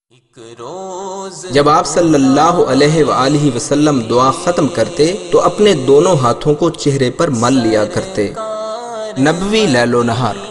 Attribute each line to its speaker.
Speaker 1: जब आप सल्लल्लाहु अलैहि वसल्लम दुआ ख़त्म करते तो अपने दोनों हाथों को चेहरे पर मल लिया करते। नबवी लैलो नहार।